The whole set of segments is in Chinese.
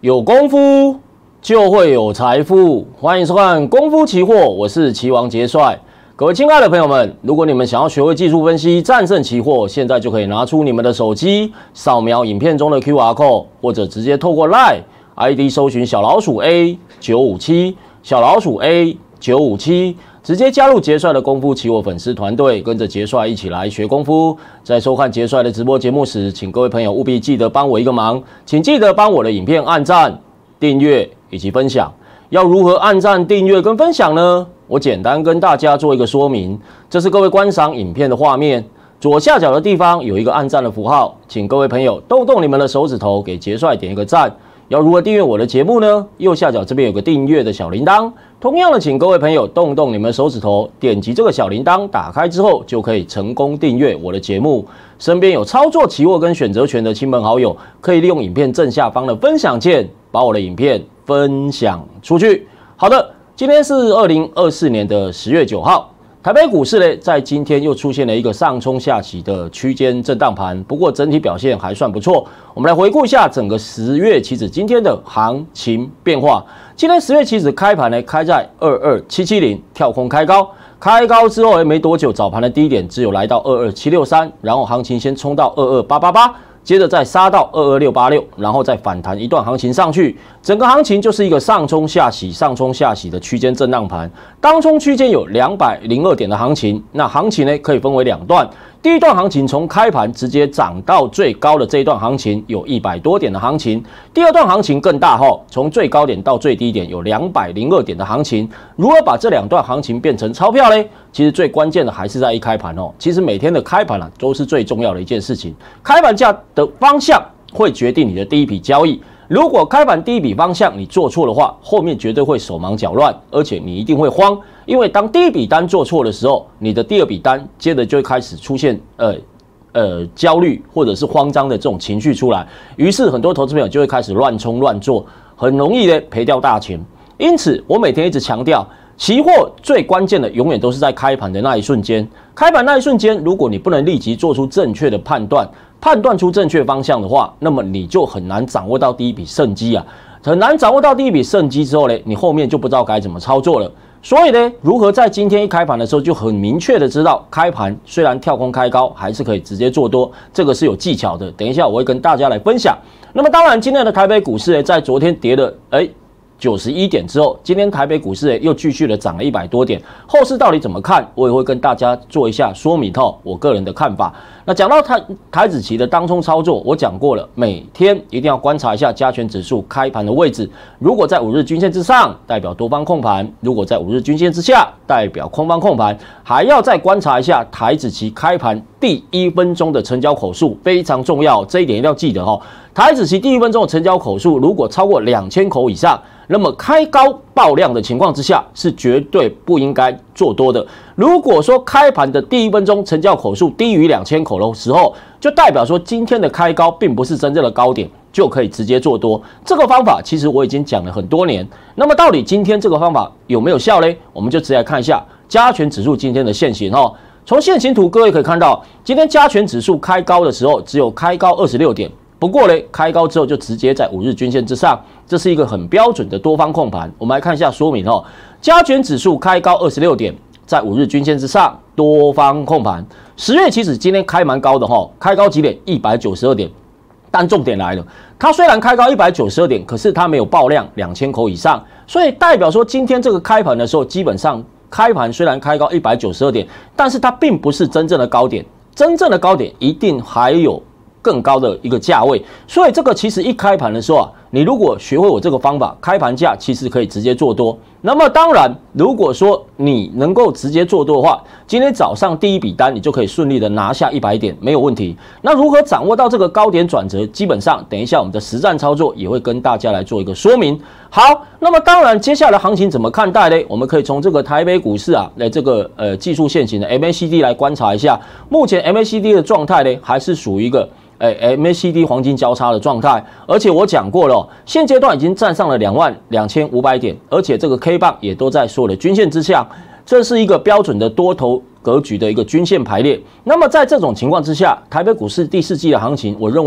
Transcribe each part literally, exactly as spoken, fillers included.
有功夫就会有财富，欢迎收看《功夫期货》，我是期王杰帅。各位亲爱的朋友们，如果你们想要学会技术分析、战胜期货，现在就可以拿出你们的手机，扫描影片中的 Q R code， 或者直接透过 LINE I D 搜寻小老鼠 A 九五七， 小老鼠 A 九五七，直接加入杰帅的功夫期货粉丝团队，跟着杰帅一起来学功夫。在收看杰帅的直播节目时，请各位朋友务必记得帮我一个忙，请记得帮我的影片按赞、订阅以及分享。要如何按赞、订阅跟分享呢？我简单跟大家做一个说明。这是各位观赏影片的画面，左下角的地方有一个按赞的符号，请各位朋友动动你们的手指头，给杰帅点一个赞。要如何订阅我的节目呢？右下角这边有个订阅的小铃铛，同样的，请各位朋友动动你们的手指头，点击这个小铃铛，打开之后就可以成功订阅我的节目。身边有操作期货跟选择权的亲朋好友，可以利用影片正下方的分享键，把我的影片分享出去。好的，今天是二零二四年的十月九号。台北股市呢，在今天又出现了一个上冲下起的区间震荡盘，不过整体表现还算不错。我们来回顾一下整个十月期指今天的行情变化。今天十月期指开盘呢，开在二二七七零，跳空开高，开高之后没多久，早盘的低点只有来到二二七六三，然后行情先冲到二二八八八。接着再杀到二二六八六，然后再反弹一段行情上去，整个行情就是一个上冲下洗、上冲下洗的区间震荡盘。当冲区间有两百零二点的行情，那行情呢可以分为两段。第一段行情从开盘直接涨到最高的这一段行情有一百多点的行情，第二段行情更大吼，从最高点到最低点有两百零二点的行情。如何把这两段行情变成钞票呢？其实最关键的还是在一开盘哦。其实每天的开盘啊都是最重要的一件事情，开盘价的方向会决定你的第一笔交易。如果开盘第一笔方向你做错的话，后面绝对会手忙脚乱，而且你一定会慌，因为当第一笔单做错的时候，你的第二笔单接着就会开始出现呃呃焦虑或者是慌张的这种情绪出来，于是很多投资朋友就会开始乱冲乱做，很容易的赔掉大钱。因此，我每天一直强调，期货最关键的永远都是在开盘的那一瞬间。开盘那一瞬间，如果你不能立即做出正确的判断，判断出正确方向的话，那么你就很难掌握到第一笔胜机啊！很难掌握到第一笔胜机之后呢，你后面就不知道该怎么操作了。所以呢，如何在今天一开盘的时候就很明确的知道，开盘虽然跳空开高，还是可以直接做多，这个是有技巧的。等一下我会跟大家来分享。那么当然，今天的台北股市呢，在昨天跌了，哎。九十一点之后，今天台北股市又继续的涨了一百多点，后市到底怎么看？我也会跟大家做一下说明哈，我个人的看法。那讲到台台指期的当冲操作，我讲过了，每天一定要观察一下加权指数开盘的位置，如果在五日均线之上，代表多方控盘；如果在五日均线之下，代表空方控盘。还要再观察一下台指期开盘第一分钟的成交口数，非常重要，这一点一定要记得哈。台指期第一分钟的成交口数如果超过两千口以上，那么开高爆量的情况之下是绝对不应该做多的。如果说开盘的第一分钟成交口数低于两千口的时候，就代表说今天的开高并不是真正的高点，就可以直接做多。这个方法其实我已经讲了很多年。那么到底今天这个方法有没有效呢？我们就直接来看一下加权指数今天的线型哦。从线形图各位可以看到，今天加权指数开高的时候只有开高二十六点。不过呢，开高之后就直接在五日均线之上，这是一个很标准的多方控盘。我们来看一下说明哦，加权指数开高二十六点，在五日均线之上，多方控盘。十月期指今天开蛮高的哈，开高几点？一百九十二点。但重点来了，它虽然开高一百九十二点，可是它没有爆量两千口以上，所以代表说今天这个开盘的时候，基本上开盘虽然开高一百九十二点，但是它并不是真正的高点，真正的高点一定还有更高的一个价位，所以这个其实一开盘的时候啊，你如果学会我这个方法，开盘价其实可以直接做多。那么当然，如果说你能够直接做多的话，今天早上第一笔单你就可以顺利的拿下一百点，没有问题。那如何掌握到这个高点转折？基本上等一下我们的实战操作也会跟大家来做一个说明。好，那么当然接下来的行情怎么看待呢？我们可以从这个台北股市啊，来这个呃技术线型的 M A C D 来观察一下，目前 M A C D 的状态呢，还是属于一个哎 M A C D 黄金交叉的状态，而且我讲过了、哦，现阶段已经站上了两万两千五百点，而且这个 K 棒也都在所有的均线之下，这是一个标准的多头格局的一个均线排列。那么在这种情况之下，台北股市第四季的行情，我认为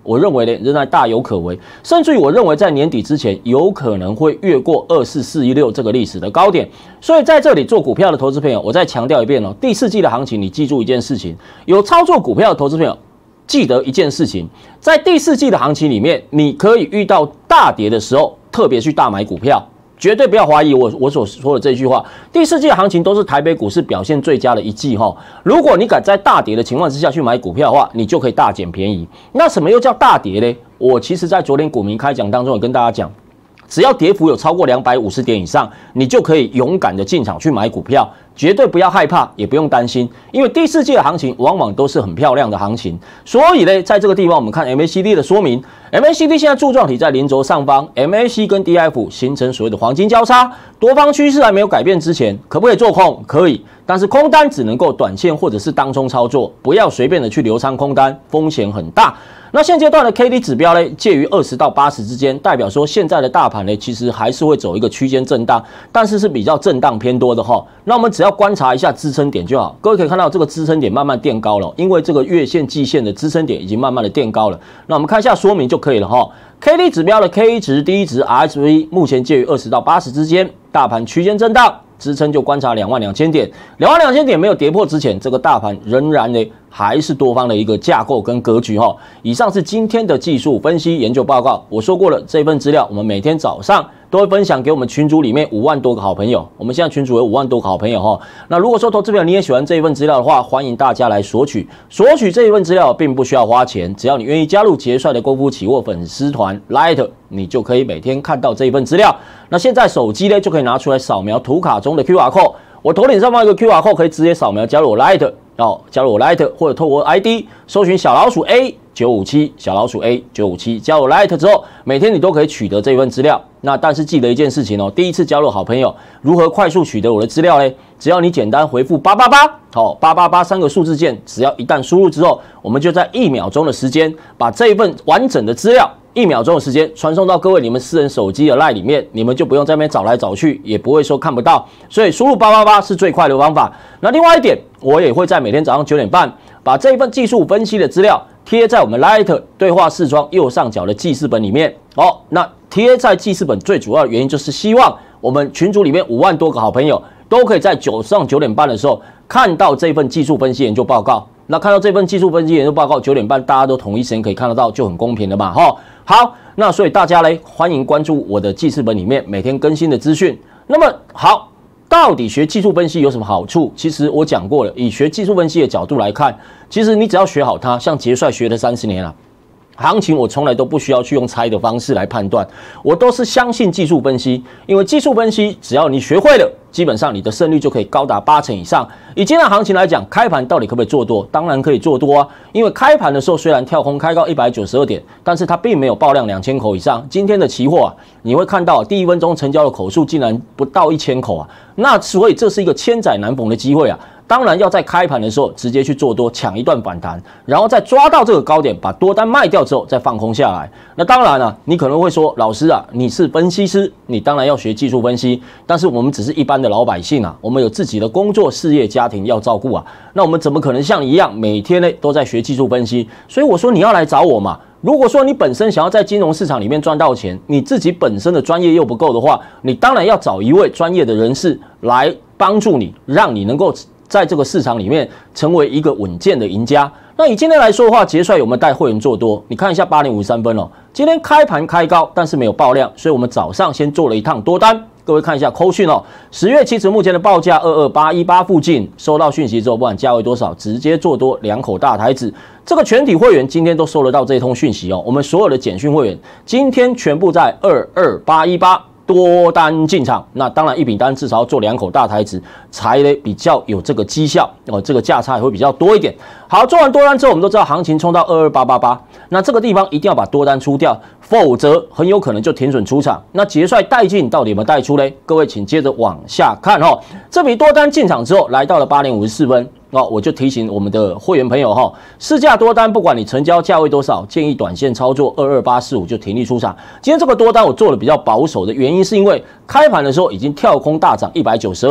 我认为呢仍然大有可为，甚至于我认为在年底之前有可能会越过二四四一六这个历史的高点。所以在这里做股票的投资朋友，我再强调一遍哦，第四季的行情你记住一件事情，有操作股票的投资朋友记得一件事情，在第四季的行情里面，你可以遇到大跌的时候特别去大买股票。绝对不要怀疑我我所说的这句话。第四季的行情都是台北股市表现最佳的一季哈。如果你敢在大跌的情况之下去买股票的话，你就可以大捡便宜。那什么又叫大跌呢？我其实在昨天股民开讲当中有跟大家讲，只要跌幅有超过两百五十点以上，你就可以勇敢的进场去买股票，绝对不要害怕，也不用担心，因为第四季的行情往往都是很漂亮的行情。所以呢，在这个地方我们看 M A C D 的说明 ，M A C D 现在柱状体在零轴上方 ，M A C 跟 D F 形成所谓的黄金交叉，多方趋势还没有改变之前，可不可以做空？可以，但是空单只能够短线或者是当冲操作，不要随便的去留仓空单，风险很大。那现阶段的 K D 指标呢，介于二十到八十之间，代表说现在的大盘呢，其实还是会走一个区间震荡，但是是比较震荡偏多的哈。那我们只要观察一下支撑点就好。各位可以看到这个支撑点慢慢垫高了，因为这个月线、季线的支撑点已经慢慢的垫高了。那我们看一下说明就可以了哈。K D 指标的 K 值、D 值、R S V 目前介于二十到八十之间，大盘区间震荡。支撑就观察两万两千点，两万两千点没有跌破之前，这个大盘仍然呢还是多方的一个架构跟格局哈。以上是今天的技术分析研究报告，我说过了，这份资料我们每天早上都会分享给我们群组里面五万多个好朋友。我们现在群组有五万多个好朋友哈。那如果说投资朋友你也喜欢这一份资料的话，欢迎大家来索取。索取这一份资料并不需要花钱，只要你愿意加入杰帅的功夫期货粉丝团 Light， 你就可以每天看到这一份资料。那现在手机呢就可以拿出来扫描图卡中的 Q R code， 我头顶上方一个 Q R code 可以直接扫描加入我 Light， 哦，加入我 Light 或者透过 I D 搜寻小老鼠 A 九五七， 小老鼠 A 九五七， 加入 Light 之后，每天你都可以取得这份资料。那但是记得一件事情哦，第一次加入好朋友如何快速取得我的资料呢？只要你简单回复八八八，好八八八三个数字键，只要一旦输入之后，我们就在一秒钟的时间把这一份完整的资料。一秒钟的时间传送到各位你们私人手机的 LINE 里面，你们就不用在那边找来找去，也不会说看不到，所以输入八八八是最快的方法。那另外一点，我也会在每天早上九点半把这一份技术分析的资料贴在我们 Light 对话视窗右上角的记事本里面。哦，那贴在记事本最主要的原因就是希望我们群组里面五万多个好朋友都可以在早上九点半的时候看到这份技术分析研究报告。那看到这份技术分析研究报告，九点半大家都同一时间可以看得到，就很公平了嘛，哈。好，那所以大家嘞，欢迎关注我的记事本里面每天更新的资讯。那么好，到底学技术分析有什么好处？其实我讲过了，以学技术分析的角度来看，其实你只要学好它，像杰帅学了三十年了。行情我从来都不需要去用猜的方式来判断，我都是相信技术分析，因为技术分析只要你学会了，基本上你的胜率就可以高达八成以上。以今天的行情来讲，开盘到底可不可以做多？当然可以做多啊，因为开盘的时候虽然跳空开高一百九十二点，但是它并没有爆量两千口以上。今天的期货啊，你会看到第一分钟成交的口数竟然不到一千口啊，那所以这是一个千载难逢的机会啊。当然要在开盘的时候直接去做多，抢一段反弹，然后再抓到这个高点，把多单卖掉之后再放空下来。那当然了、啊，你可能会说，老师啊，你是分析师，你当然要学技术分析。但是我们只是一般的老百姓啊，我们有自己的工作、事业、家庭要照顾啊。那我们怎么可能像你一样每天呢都在学技术分析？所以我说你要来找我嘛。如果说你本身想要在金融市场里面赚到钱，你自己本身的专业又不够的话，你当然要找一位专业的人士来帮助你，让你能够在这个市场里面成为一个稳健的赢家。那以今天来说的话，杰帅有没有带会员做多？你看一下八点五十三分哦，今天开盘开高，但是没有爆量，所以我们早上先做了一趟多单。各位看一下扣讯哦，十月期指目前的报价二二八一八附近，收到讯息之后，不管价位多少，直接做多两口大台子。这个全体会员今天都收得到这一通讯息哦，我们所有的简讯会员今天全部在二二八一八。多单进场，那当然一笔单至少要做两口大台子，才呢比较有这个绩效哦，这个价差也会比较多一点。好，做完多单之后，我们都知道行情冲到二二八八八，那这个地方一定要把多单出掉，否则很有可能就停损出场。那杰帅带进到底有没有带出嘞？各位请接着往下看哦。这笔多单进场之后，来到了八点五十四分。哦，我就提醒我们的会员朋友哈，市价多单，不管你成交价位多少，建议短线操作二二八四五就停利出场。今天这个多单我做的比较保守的原因，是因为开盘的时候已经跳空大涨一百九十二点，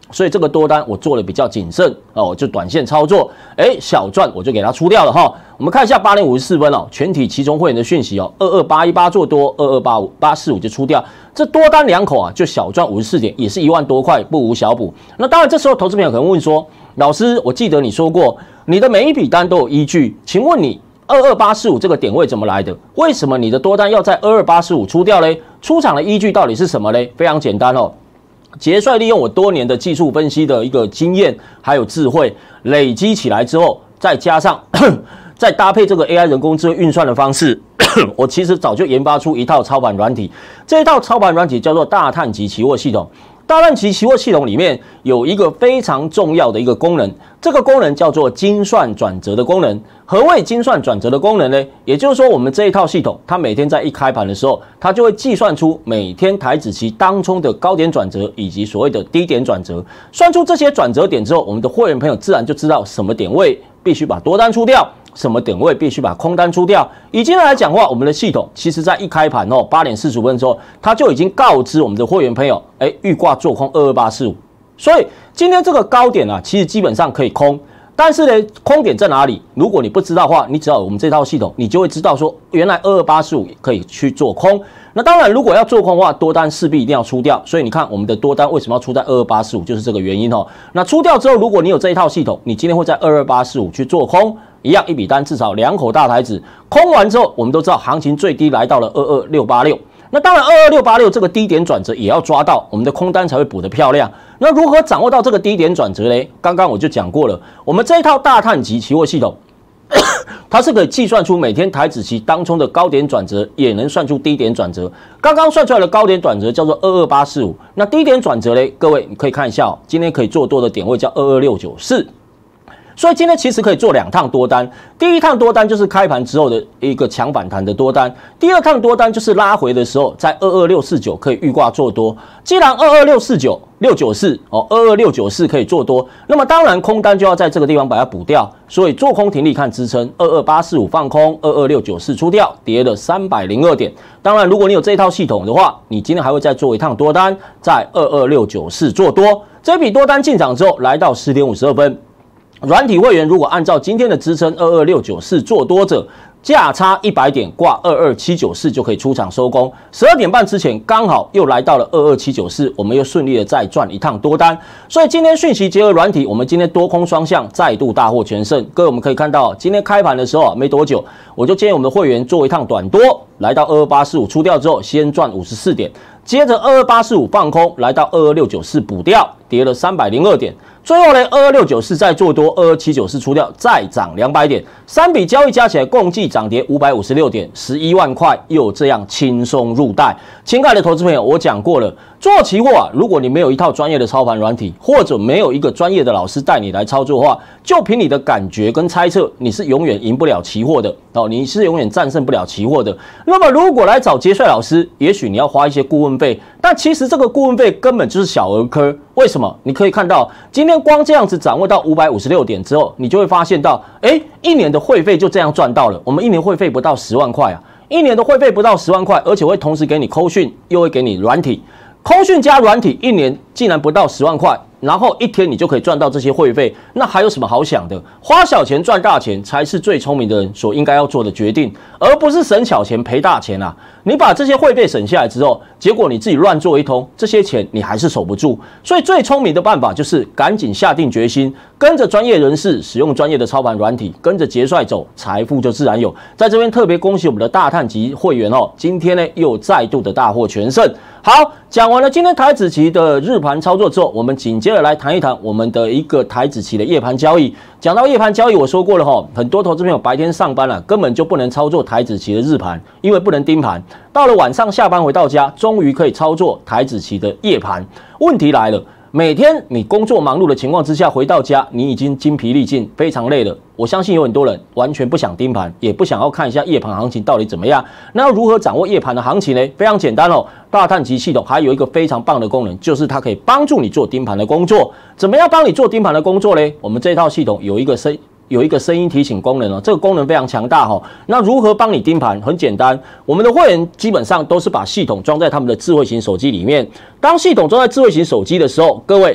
所以这个多单我做的比较谨慎哦，就短线操作，哎，小赚我就给它出掉了哈。我们看一下八点五十四分哦，全体期中会员的讯息哦，二二八一八做多，二二八五八四五就出掉，这多单两口啊，就小赚五十四点，也是一万多块，不无小补。那当然，这时候投资朋友可能问说，老师，我记得你说过，你的每一笔单都有依据，请问你二二八四五这个点位怎么来的？为什么你的多单要在二二八四五出掉嘞？出场的依据到底是什么嘞？非常简单哦。杰帅利用我多年的技术分析的一个经验，还有智慧累积起来之后，再加上再搭配这个 A I 人工智能运算的方式，我其实早就研发出一套操盘软体。这一套操盘软体叫做大碳级期货系统。大碳级期货系统里面有一个非常重要的一个功能，这个功能叫做精算转折的功能。何谓精算转折的功能呢？也就是说，我们这一套系统，它每天在一开盘的时候，它就会计算出每天台指期当冲的高点转折以及所谓的低点转折。算出这些转折点之后，我们的会员朋友自然就知道什么点位必须把多单出掉，什么点位必须把空单出掉。以今天来讲的话，我们的系统其实在一开盘哦，八点四十五分的时候，它就已经告知我们的会员朋友，哎，预挂做空二二八四五。所以今天这个高点啊，其实基本上可以空。但是呢，空点在哪里？如果你不知道的话，你只要有我们这套系统，你就会知道说，原来二二八四五可以去做空。那当然，如果要做空的话，多单势必一定要出掉。所以你看，我们的多单为什么要出在二二八四五，就是这个原因哦。那出掉之后，如果你有这一套系统，你今天会在二二八四五去做空，一样一笔单至少两口大台子，空完之后，我们都知道行情最低来到了二二六八六。那当然，二二六八六这个低点转折也要抓到，我们的空单才会补得漂亮。那如何掌握到这个低点转折呢？刚刚我就讲过了，我们这一套大碳级期货系统，它是可以计算出每天台指期当冲的高点转折，也能算出低点转折。刚刚算出来的高点转折叫做二二八四五，那低点转折呢？各位你可以看一下哦，今天可以做多的点位叫二二六九四。所以今天其实可以做两趟多单，第一趟多单就是开盘之后的一个强反弹的多单，第二趟多单就是拉回的时候，在二二六四九可以预挂做多。既然二二六四九六九四哦，二二六九四可以做多，那么当然空单就要在这个地方把它补掉，所以做空停利看支撑，二二八四五放空，二二六九四出掉，跌了三百零二点。当然，如果你有这一套系统的话，你今天还会再做一趟多单，在二二六九四做多。这笔多单进场之后，来到十点五十二分。软体会员如果按照今天的支撑二二六九四做多者，价差一百点挂二二七九四就可以出场收工。十二点半之前刚好又来到了二二七九四，我们又顺利的再赚一趟多单。所以今天讯息结合软体，我们今天多空双向再度大获全胜。各位我们可以看到，今天开盘的时候没多久，我就建议我们的会员做一趟短多，来到二二八四五出掉之后，先赚五十四点，接着二二八四五放空，来到二二六九四补掉，跌了三百零二点。最后呢，二二六九四再做多，二二七九四出掉，再涨两百点，三笔交易加起来共计涨跌五百五十六点，十一万块又这样轻松入袋。亲爱的投资朋友，我讲过了，做期货啊，如果你没有一套专业的操盘软体，或者没有一个专业的老师带你来操作的话，就凭你的感觉跟猜测，你是永远赢不了期货的哦，你是永远战胜不了期货的。那么如果来找杰帅老师，也许你要花一些顾问费，但其实这个顾问费根本就是小儿科。为什么？你可以看到，今天光这样子掌握到五百五十六点之后，你就会发现到，哎，一年的会费就这样赚到了。我们一年会费不到十万块啊，一年的会费不到十万块，而且会同时给你扣讯，又会给你软体，扣讯加软体，一年竟然不到十万块。然后一天你就可以赚到这些会费，那还有什么好想的？花小钱赚大钱才是最聪明的人所应该要做的决定，而不是省小钱赔大钱啊！你把这些会费省下来之后，结果你自己乱做一通，这些钱你还是守不住。所以最聪明的办法就是赶紧下定决心，跟着专业人士使用专业的操盘软体，跟着杰帅走，财富就自然有。在这边特别恭喜我们的大碳级会员哦，今天呢又再度的大获全胜。好，讲完了今天台指期的日盘操作之后，我们紧接着来谈一谈我们的一个台指期的夜盘交易。讲到夜盘交易，我说过了哈，很多投资朋友白天上班啊，根本就不能操作台指期的日盘，因为不能盯盘。到了晚上下班回到家，终于可以操作台指期的夜盘。问题来了，每天你工作忙碌的情况之下，回到家你已经精疲力尽，非常累了。我相信有很多人完全不想盯盘，也不想要看一下夜盘行情到底怎么样。那要如何掌握夜盘的行情呢？非常简单哦，大碳级系统还有一个非常棒的功能，就是它可以帮助你做盯盘的工作。怎么样帮你做盯盘的工作呢？我们这套系统有一个声有一个声音提醒功能哦，这个功能非常强大哦。那如何帮你盯盘？很简单，我们的会员基本上都是把系统装在他们的智慧型手机里面。当系统装在智慧型手机的时候，各位。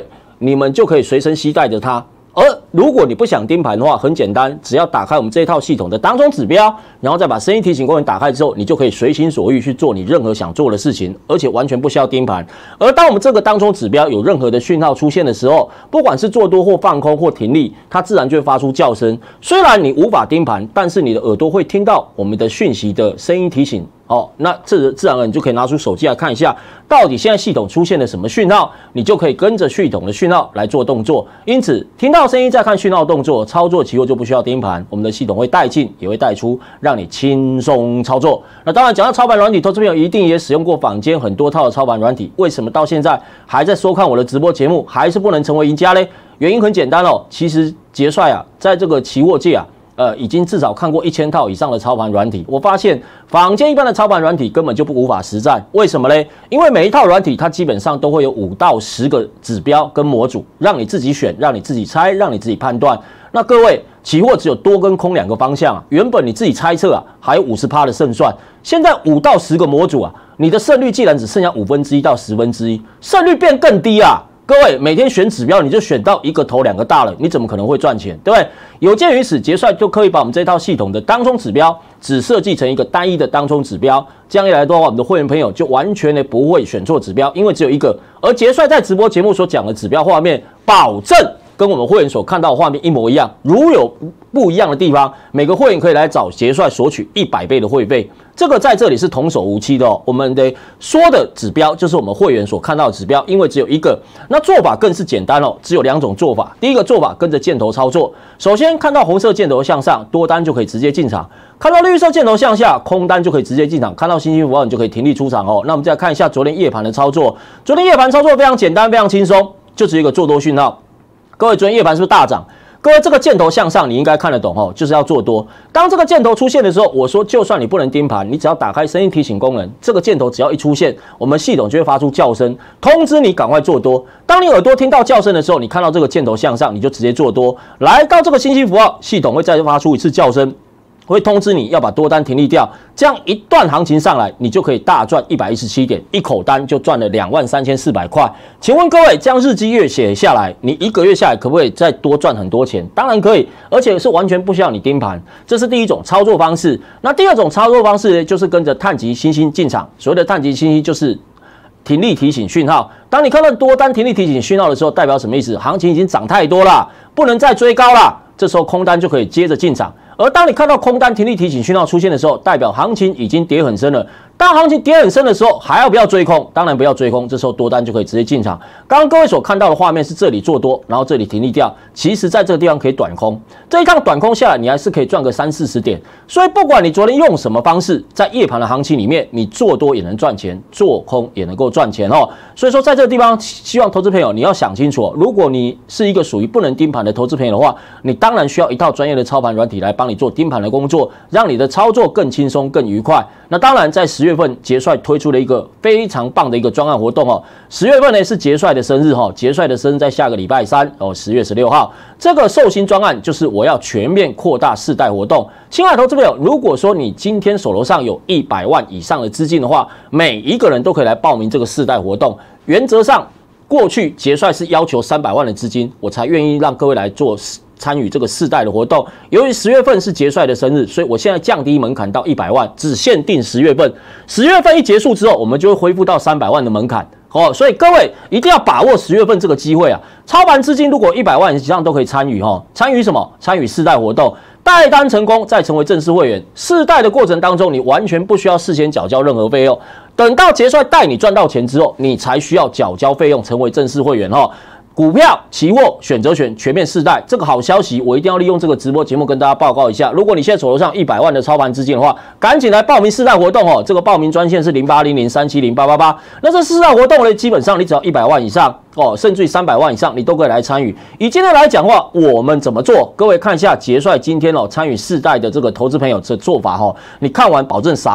你们就可以随身携带着它。而如果你不想盯盘的话，很简单，只要打开我们这一套系统的当冲指标，然后再把声音提醒功能打开之后，你就可以随心所欲去做你任何想做的事情，而且完全不需要盯盘。而当我们这个当冲指标有任何的讯号出现的时候，不管是做多或放空或停利，它自然就会发出叫声。虽然你无法盯盘，但是你的耳朵会听到我们的讯息的声音提醒。好，那这自然而然你就可以拿出手机来看一下，到底现在系统出现了什么讯号，你就可以跟着系统的讯号来做动作。因此，听到声音再看讯号动作，操作期货就不需要盯盘，我们的系统会带进也会带出，让你轻松操作。那当然，讲到操盘软体，投资朋友一定也使用过坊间很多套的操盘软体，为什么到现在还在收看我的直播节目，还是不能成为赢家呢？原因很简单哦，其实杰帅啊，在这个期货界啊。呃，已经至少看过一千套以上的操盘软体，我发现坊间一般的操盘软体根本就不无法实战。为什么呢？因为每一套软体它基本上都会有五到十个指标跟模组，让你自己选，让你自己猜，让你自己判断。那各位，期货只有多跟空两个方向啊，原本你自己猜测啊，还有 百分之五十 的胜算，现在五到十个模组啊，你的胜率既然只剩下五分之一到十分之一，胜率变更低啊。各位每天选指标，你就选到一个头两个大了，你怎么可能会赚钱？对不对？有鉴于此，杰帅就可以把我们这套系统的当冲指标只设计成一个单一的当冲指标，这样一来的话，我们的会员朋友就完全的不会选错指标，因为只有一个。而杰帅在直播节目所讲的指标画面，保证跟我们会员所看到的画面一模一样。如有不一样的地方，每个会员可以来找杰帅索取一百倍的会费。这个在这里是童叟无欺的哦。我们的说的指标就是我们会员所看到的指标，因为只有一个。那做法更是简单哦，只有两种做法。第一个做法跟着箭头操作，首先看到红色箭头向上，多单就可以直接进场；看到绿色箭头向下，空单就可以直接进场；看到星星符号，你就可以停利出场哦。那我们再来看一下昨天夜盘的操作，昨天夜盘操作非常简单，非常轻松，就只有一个做多讯号。各位，昨天夜盘是不是大涨？各位，这个箭头向上，你应该看得懂哦，就是要做多。当这个箭头出现的时候，我说，就算你不能盯盘，你只要打开声音提醒功能，这个箭头只要一出现，我们系统就会发出叫声，通知你赶快做多。当你耳朵听到叫声的时候，你看到这个箭头向上，你就直接做多。来到这个星星符号，系统会再发出一次叫声，会通知你要把多单停利掉。这样一段行情上来，你就可以大赚一百一十七点，一口单就赚了两万三千四百块。请问各位，这样日积月写下来，你一个月下来可不可以再多赚很多钱？当然可以，而且是完全不需要你盯盘。这是第一种操作方式。那第二种操作方式呢，就是跟着碳级星星进场。所谓的碳级星星就是停利提醒讯号。当你看到多单停利提醒讯号的时候，代表什么意思？行情已经涨太多了，不能再追高了。这时候空单就可以接着进场。而当你看到空单停利提醒讯号出现的时候，代表行情已经跌很深了。当行情跌很深的时候，还要不要追空？当然不要追空，这时候多单就可以直接进场。刚刚各位所看到的画面是这里做多，然后这里停利掉。其实在这个地方可以短空，这一趟短空下来，你还是可以赚个三四十点。所以不管你昨天用什么方式，在夜盘的行情里面，你做多也能赚钱，做空也能够赚钱哦。所以说在这个地方，希望投资朋友你要想清楚哦，如果你是一个属于不能盯盘的投资朋友的话，你当然需要一套专业的操盘软体来帮你做盯盘的工作，让你的操作更轻松、更愉快。那当然，在十月份，杰帅推出了一个非常棒的一个专案活动哦。十月份呢是杰帅的生日哈，杰帅的生日在下个礼拜三哦，十月十六号。这个寿星专案就是我要全面扩大世代活动。亲爱的投资朋友，如果说你今天手头上有一百万以上的资金的话，每一个人都可以来报名这个世代活动。原则上，过去杰帅是要求三百万的资金，我才愿意让各位来做参与这个世代的活动。由于十月份是杰帅的生日，所以我现在降低门槛到一百万，只限定十月份。十月份一结束之后，我们就会恢复到三百万的门槛。哦，所以各位一定要把握十月份这个机会啊！操盘资金如果一百万以上都可以参与哈，参与什么？参与世代活动，带单成功再成为正式会员。世代的过程当中，你完全不需要事先缴交任何费用，等到杰帅带你赚到钱之后，你才需要缴交费用成为正式会员哈。股票、期货、选择权全面世代，这个好消息我一定要利用这个直播节目跟大家报告一下。如果你现在手头上一百万的操盘资金的话，赶紧来报名世代活动哦！这个报名专线是零八零零三七零八八八。那这世代活动呢，基本上你只要一百万以上哦，甚至于三百万以上，你都可以来参与。以今天来讲的话，我们怎么做？各位看一下杰帅今天哦参与世代的这个投资朋友的做法哈、哦，你看完保证傻眼。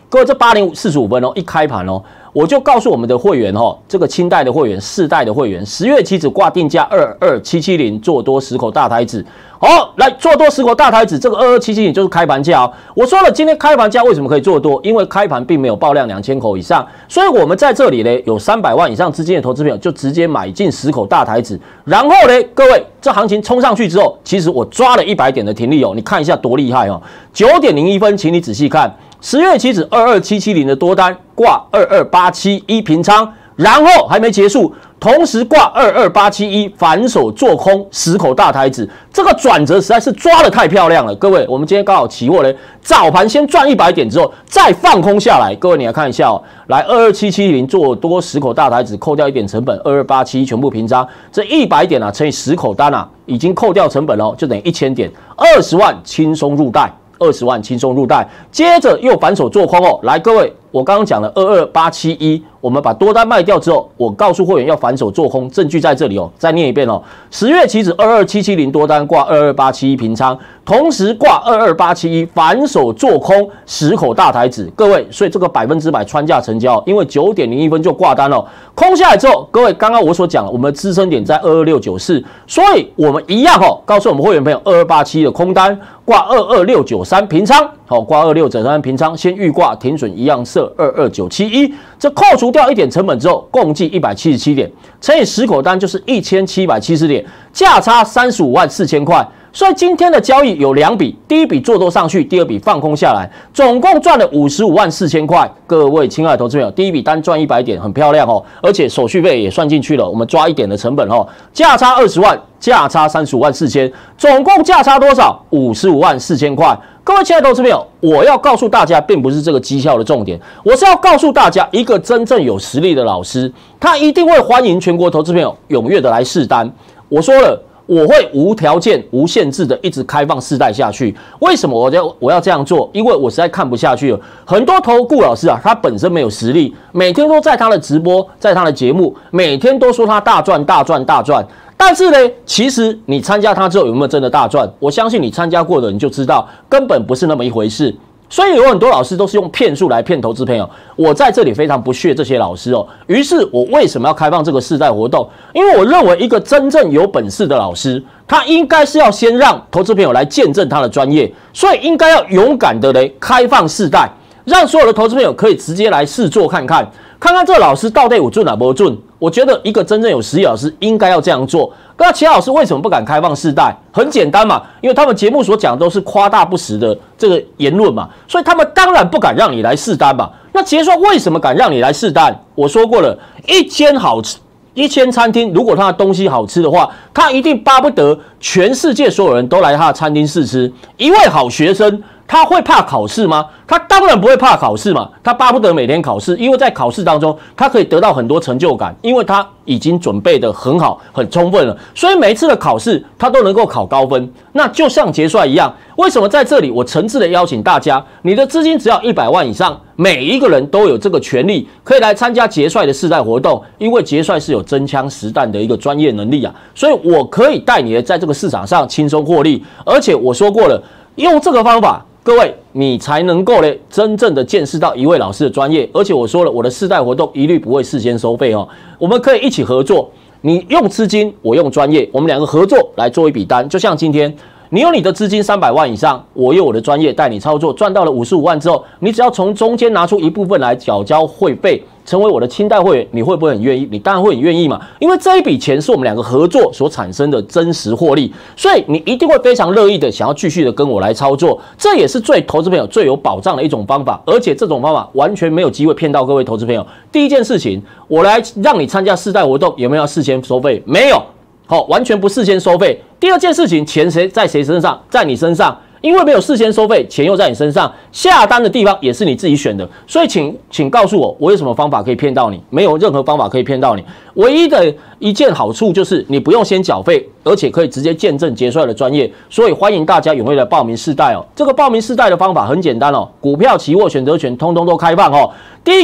各位，这八点四十五分哦，一开盘哦，我就告诉我们的会员哦，这个清代的会员、世代的会员，十月期指挂定价二二七七零，做多十口大台子。好，来做多十口大台子，这个二二七七零就是开盘价哦。我说了，今天开盘价为什么可以做多？因为开盘并没有爆量两千口以上，所以我们在这里呢，有三百万以上资金的投资朋友就直接买进十口大台子。然后呢，各位，这行情冲上去之后，其实我抓了一百点的停利哦，你看一下多厉害哦！九点零一分，请你仔细看，十月期指二二七七零的多单挂二二八七一平仓，然后还没结束。同时挂二二八七一反手做空十口大台子，这个转折实在是抓得太漂亮了。各位，我们今天刚好期货呢，早盘先赚一百点之后再放空下来。各位，你来看一下哦，来二二七七零做多十口大台子，扣掉一点成本，二二八七一全部平仓，这一百点啊乘以十口单啊，已经扣掉成本哦，就等于一千点，二十万轻松入袋。二十万轻松入袋，接着又反手做空哦。来，各位，我刚刚讲了二二八七一，我们把多单卖掉之后，我告诉会员要反手做空，证据在这里哦。再念一遍哦，十月期指二二七七零多单挂二二八七一平仓，同时挂二二八七一反手做空十口大台子。各位，所以这个百分之百穿价成交，因为九点零一分就挂单了，空下来之后，各位刚刚我所讲了，我们的支撑点在二二六九四，所以我们一样哦，告诉我们会员朋友二二八七的空单挂二二六九三平仓，好，挂二六九三平仓，先预挂停损一样设二二九七一，这扣除掉一点成本之后，共计一百七十七点，乘以十口单就是一千七百七十点，价差三十五万四千块。所以今天的交易有两笔，第一笔做多上去，第二笔放空下来，总共赚了五十五万四千块。各位亲爱的投资朋友，第一笔单赚一百点，很漂亮哦，而且手续费也算进去了，我们抓一点的成本哦，价差二十万，价差三十五万四千，总共价差多少？五十五万四千块。各位亲爱的投资朋友，我要告诉大家，并不是这个绩效的重点，我是要告诉大家，一个真正有实力的老师，他一定会欢迎全国投资朋友踊跃的来试单。我说了，我会无条件、无限制的一直开放世代下去。为什么我要我要这样做？因为我实在看不下去了。很多投顾老师啊，他本身没有实力，每天都在他的直播，在他的节目，每天都说他大赚、大赚、大赚。但是呢，其实你参加他之后有没有真的大赚？我相信你参加过的你就知道，根本不是那么一回事。所以有很多老师都是用骗术来骗投资朋友，我在这里非常不屑这些老师哦。于是我为什么要开放这个世代活动？因为我认为一个真正有本事的老师，他应该是要先让投资朋友来见证他的专业，所以应该要勇敢的来开放世代，让所有的投资朋友可以直接来试做看看，看看这个老师到底有准啊不准。我觉得一个真正有实力老师应该要这样做。那其他老师为什么不敢开放世代？很简单嘛，因为他们节目所讲的都是夸大不实的这个言论嘛，所以他们当然不敢让你来试单嘛。那结算为什么敢让你来试单？我说过了，一间好吃。一间餐厅，如果他的东西好吃的话，他一定巴不得全世界所有人都来他的餐厅试吃。一位好学生，他会怕考试吗？他当然不会怕考试嘛，他巴不得每天考试，因为在考试当中，他可以得到很多成就感，因为他已经准备得很好、很充分了，所以每一次的考试他都能够考高分。那就像结算一样，为什么在这里我诚挚的邀请大家，你的资金只要一百万以上，每一个人都有这个权利可以来参加结算的世代活动，因为结算是有真枪实弹的一个专业能力啊，所以我可以带你在这个市场上轻松获利，而且我说过了，用这个方法。各位，你才能够呢真正的见识到一位老师的专业，而且我说了，我的世代活动一律不会事先收费哦，我们可以一起合作，你用资金，我用专业，我们两个合作来做一笔单，就像今天。你有你的资金三百万以上，我有我的专业带你操作，赚到了五十五万之后，你只要从中间拿出一部分来缴交会费，成为我的清代会员，你会不会很愿意？你当然会很愿意嘛，因为这一笔钱是我们两个合作所产生的真实获利，所以你一定会非常乐意的想要继续的跟我来操作，这也是最投资朋友最有保障的一种方法，而且这种方法完全没有机会骗到各位投资朋友。第一件事情，我来让你参加世代活动，有没有要事先收费？没有。好，完全不事先收费。第二件事情，钱谁在谁身上？在你身上，因为没有事先收费，钱又在你身上，下单的地方也是你自己选的。所以请，请告诉我，我有什么方法可以骗到你？没有任何方法可以骗到你。唯一的一件好处就是你不用先缴费，而且可以直接见证结算的专业。所以欢迎大家踊跃来报名世代哦。这个报名世代的方法很简单哦，股票、期货、选择权通通都开放哦。第一个。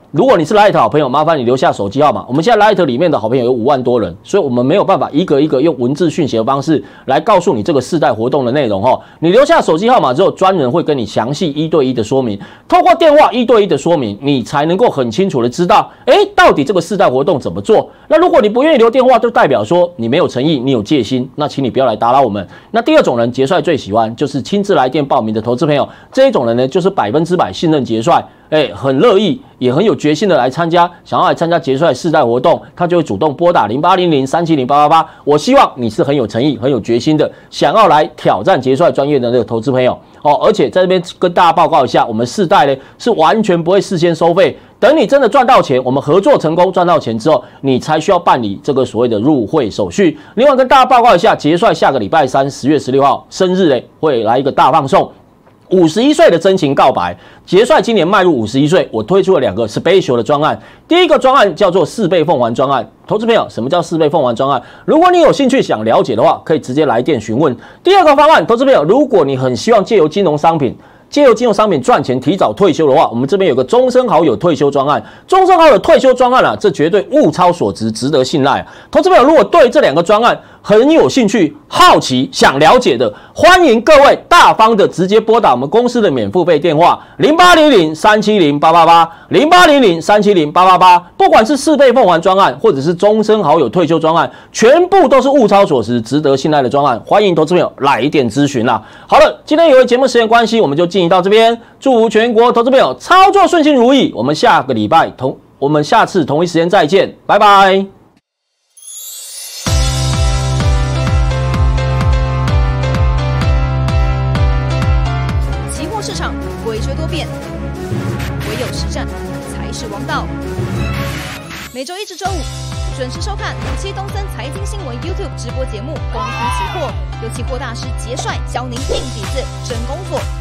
如果你是 Light 好朋友，麻烦你留下手机号码。我们现在 Light 里面的好朋友有五万多人，所以我们没有办法一个一个用文字讯息的方式来告诉你这个世代活动的内容哈。你留下手机号码之后，专人会跟你详细一对一的说明，透过电话一对一的说明，你才能够很清楚的知道，哎，到底这个世代活动怎么做。那如果你不愿意留电话，就代表说你没有诚意，你有戒心，那请你不要来打扰我们。那第二种人，杰帅最喜欢就是亲自来电报名的投资朋友，这一种人呢，就是百分之百信任杰帅。哎，很乐意，也很有决心的来参加，想要来参加杰帅世代活动，他就会主动拨打零八零零三七零八八八。我希望你是很有诚意、很有决心的，想要来挑战杰帅专业的那个投资朋友哦。而且在这边跟大家报告一下，我们世代呢是完全不会事先收费，等你真的赚到钱，我们合作成功赚到钱之后，你才需要办理这个所谓的入会手续。另外跟大家报告一下，杰帅下个礼拜三十月十六号生日呢，会来一个大放送。五十一岁的真情告白，杰帅今年迈入五十一岁，我推出了两个 special 的专案。第一个专案叫做四倍奉还专案，投资朋友，什么叫四倍奉还专案？如果你有兴趣想了解的话，可以直接来电询问。第二个方案，投资朋友，如果你很希望借由金融商品。借由金融商品赚钱、提早退休的话，我们这边有个终身好友退休专案。终身好友退休专案啊，这绝对物超所值，值得信赖啊。投资朋友如果对这两个专案很有兴趣、好奇、想了解的，欢迎各位大方的直接拨打我们公司的免付费电话零八零零三七零八八八零八零零三七零八八八。不管是四倍奉还专案，或者是终身好友退休专案，全部都是物超所值、值得信赖的专案。欢迎投资朋友来电咨询啦。好了，今天由于节目时间关系，我们就进。到这边，祝福全国投资朋友操作顺心如意。我们下个礼拜同我们下次同一时间再见，拜拜。 期货市场诡谲多变，唯有实战才是王道。每周一至周五准时收看五七东森财经新闻 YouTube 直播节目《功夫期货》，由期货大师杰帅教您硬底子真功夫。